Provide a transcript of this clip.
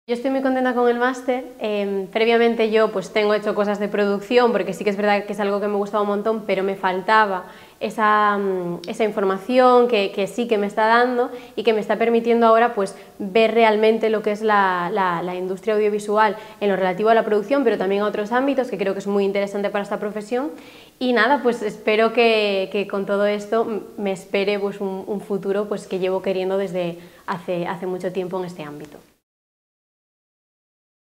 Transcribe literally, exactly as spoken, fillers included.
Yo estoy muy contenta con el máster. Eh, previamente yo pues tengo hecho cosas de producción, porque sí que es verdad que es algo que me gustaba un montón, pero me faltaba esa, esa información que, que sí que me está dando y que me está permitiendo ahora pues ver realmente lo que es la, la, la industria audiovisual en lo relativo a la producción, pero también a otros ámbitos, que creo que es muy interesante para esta profesión. Y nada, pues espero que, que con todo esto me espere pues un, un futuro pues que llevo queriendo desde hace, hace mucho tiempo en este ámbito.